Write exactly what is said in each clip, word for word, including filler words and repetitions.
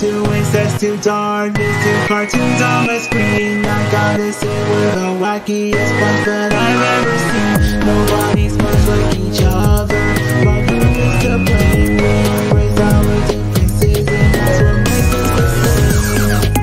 too incest, too dark, it's too cartoons on my screen. I gotta say we're the wackiest bunch that I've ever seen. Nobody's much like each other, but who is to blame? We embrace our differences and that's what makes us the same.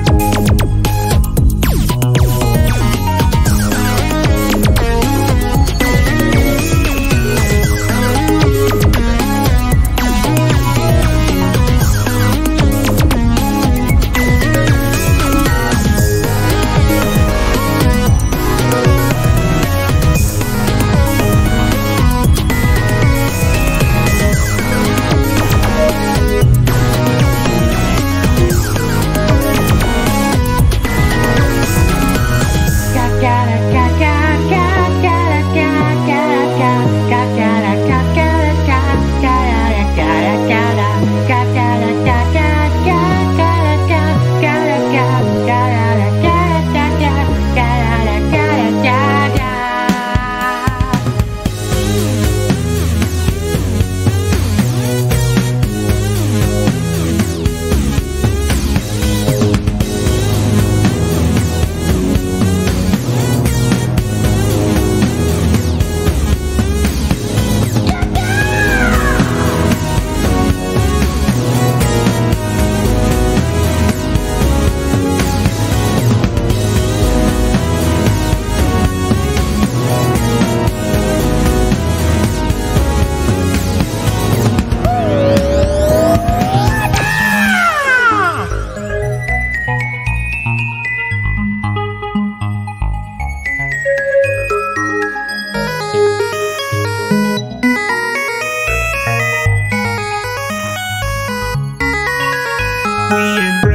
We embrace